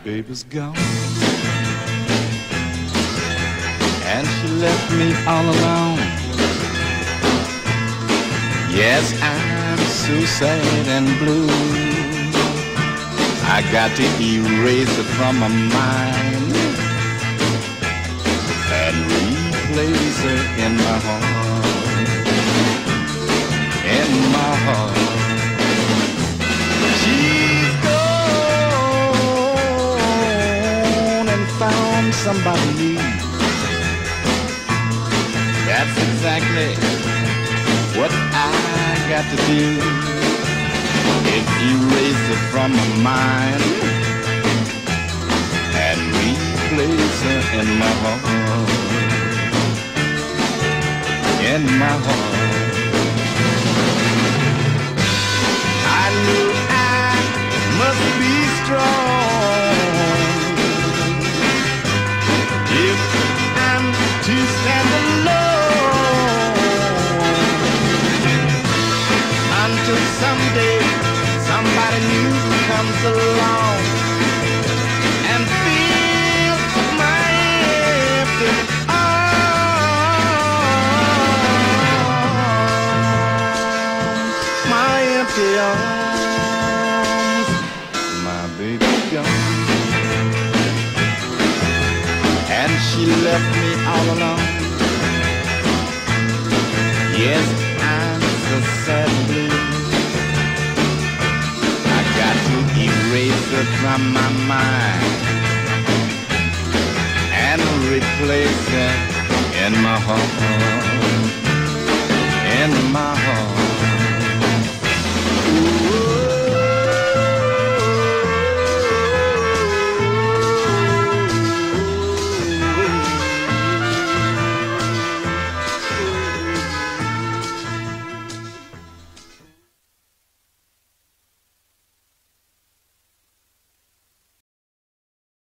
baby's gone, and she left me all alone. Yes, I'm so sad and blue. I got to erase it from my mind and replace her in my heart, in my heart. She's gone and found somebody new. That's exactly what I got to do. Erase it from my mind and replace her in my heart, in my heart. I knew I must be strong if I'm to stand alone until someday somebody new comes along and fills my empty arms, my empty arms. My baby's gone, and she left me all alone. Yes, I'm so sad and blue. Erase it from my mind and replace it in my heart, in my